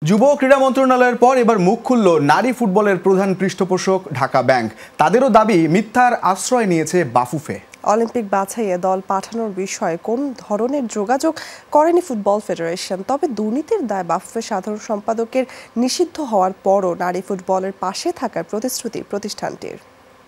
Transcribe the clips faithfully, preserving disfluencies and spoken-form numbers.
যুব ক্রীড়া মন্ত্রণালয়ের পর এবার মুখ খুলল নারী ফুটবলের প্রধান পৃষ্ঠপোষক ঢাকা ব্যাংক। তাদেরও দাবি মিথ্যার আশ্রয় নিয়েছে বাফুফে। অলিম্পিক বাছাইয়ে দল পাঠানোর বিষয়ে কোন ধরনের যোগাযোগ করেনি ফুটবল ফেডারেশন। তবে দুর্নীতির দায় বাফুফে সাধারণ সম্পাদকের নিষিদ্ধ হওয়ার পরও নারী ফুটবলের পাশে থাকার প্রতিশ্রুতি প্রতিষ্ঠানটির।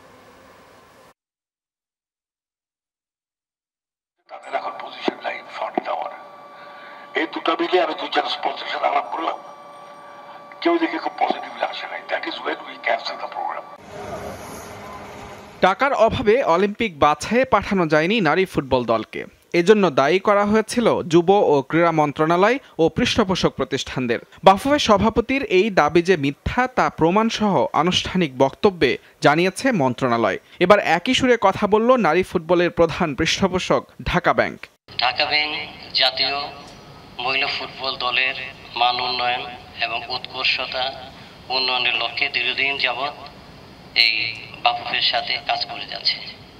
এই দুটো মিলে আমি দুই চার স্পন্সরের সাথে আলাপ করলাম, কেউ দেখে খুব পজিটিভলি আসে নাই। That is when we cancel the program. টাকার অভাবে অলিম্পিক বাছাইয়ে পাঠানো যায়নি নারী ফুটবল দলকে। এজন্য দায়ী করা হয়েছিল যুব ও ক্রীড়া মন্ত্রণালয় ও পৃষ্ঠপোষক প্রতিষ্ঠানদের। বাফুফে সভাপতির এই দাবি যে মিথ্যা তা প্রমাণসহ আনুষ্ঠানিক বক্তব্যে জানিয়েছে মন্ত্রণালয়। এবার একই সুরে কথা বলল নারী ফুটবলের প্রধান পৃষ্ঠপোষক ঢাকা ব্যাংক। ঢাকা ব্যাংক জাতীয় মহিলা ফুটবল দলের মান উন্নয়ন এবং উৎকর্ষতা উন্নয়নের লক্ষ্যে দীর্ঘদিন যাবৎ এই বাফুফের সাথে কাজ করে যাচ্ছে।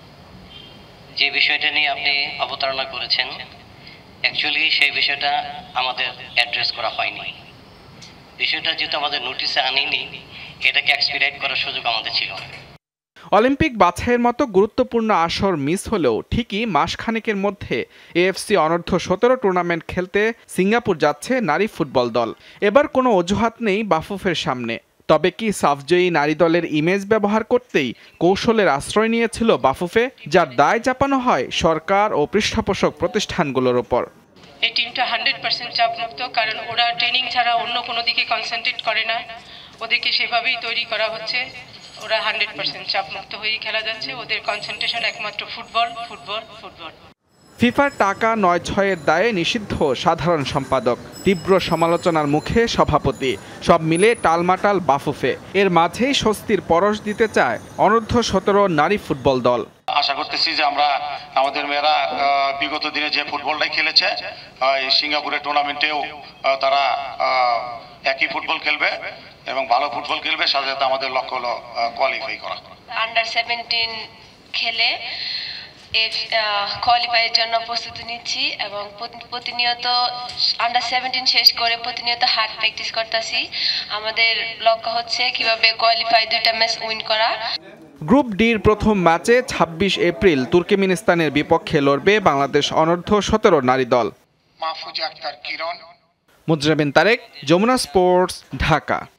যে বিষয়টা নিয়ে আপনি অবতারণা করেছেন, অ্যাকচুয়ালি সেই বিষয়টা আমাদের অ্যাড্রেস করা হয়নি। বিষয়টা যেহেতু আমাদের নোটিশে আনিনি, এটাকে এক্সপিরাইট করার সুযোগ আমাদের ছিল না। অলিম্পিক বাছাইয়ের মতো গুরুত্বপূর্ণ আসর মিস হলেও ঠিকই মাসখানেকের মধ্যে এএফসি অনূর্ধ্ব সতেরো টুর্নামেন্ট খেলতে সিঙ্গাপুর যাচ্ছে নারী ফুটবল দল। এবার কোনো অজুহাত নেই বাফুফের সামনে। তবে কি সাফজয়ী নারী দলের ইমেজ ব্যবহার করতেই কৌশলের আশ্রয় নিয়েছিল বাফুফে, যার দায় চাপানো হয় সরকার ও পৃষ্ঠপোষক প্রতিষ্ঠানগুলোর ওপর। এই টিমটা হান্ড্রেড পার্সেন্ট চাপমুক্ত, কারণ ওরা ট্রেনিং ছাড়া অন্য কোনো দিকে কনসেন্ট্রেট করে না। ওদেরকে সেভাবেই তৈরি করা হচ্ছে। ওরা হান্ড্রেড পার্সেন্ট চাপমুক্ত হয়েই খেলা যাচ্ছে। ওদের কনসেন্ট্রেশন একমাত্র ফুটবল ফুটবল ফুটবল। ফিফার টাকা নয় ছয়ের দায়ে নিষিদ্ধ সাধারণ সম্পাদক, তীব্র সমালোচনার মুখে সভাপতি, সব মিলে টালমাটাল বাফুফে। এর মাঝেই স্বস্তির পরশ দিতে চায় অনূর্ধ্ব সতেরো নারী ফুটবল দল। আশা করতেছি যে আমরা আমাদের মেয়েরা বিগত দিনে যে ফুটবলটাই খেলেছে, সিঙ্গাপুরের টুর্নামেন্টেও তারা একই ফুটবল খেলবে এবং ভালো ফুটবল খেলবে। সাথে সাথে আমাদের লক্ষ্য হলো কোয়ালিফাই করা। আন্ডার সেভেন্টিন খেলে কোয়ালিফাইয়ের জন্য প্রস্তুতি নিচ্ছি এবং প্রতিনিয়ত আন্ডার সেভেন্টিন শেষ করে প্রতিনিয়ত হার্ড প্র্যাকটিস করতেছি। আমাদের লক্ষ্য হচ্ছে কিভাবে কোয়ালিফাই দুইটা ম্যাচ উইন করা। গ্রুপ ডির প্রথম ম্যাচে ছাব্বিশ এপ্রিল তুর্কমেনিস্তানের বিপক্ষে লড়বে বাংলাদেশ অনূর্ধ্ব সতেরো নারী দল। মাহফুজা আক্তার কিরণ, মুজরাবিন তারেক, যমুনা স্পোর্টস, ঢাকা।